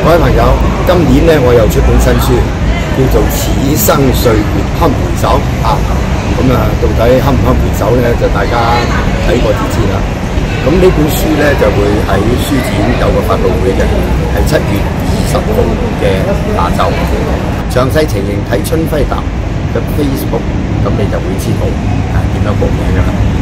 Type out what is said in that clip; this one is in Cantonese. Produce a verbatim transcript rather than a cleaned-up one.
各位朋友，今年咧我又出本新書，叫做《此生歲月堪回首》啊！咁啊，到底堪唔堪回首咧？就大家睇過就知啦。咁呢本書咧就會喺書展有個發佈會嘅，係七月二十號嘅下晝。詳細情形睇春暉談嘅 Facebook，咁你就會知道啊點樣報名㗎啦。